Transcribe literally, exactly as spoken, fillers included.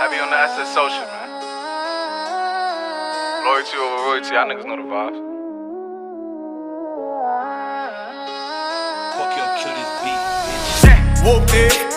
Heavy on the S S social, man. Loyalty over royalty, y'all niggas know the vibes. Fuck your kill this beat, bitch. Whooped it.